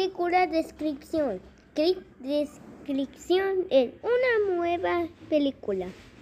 película descripción. Clic descripción en una nueva película.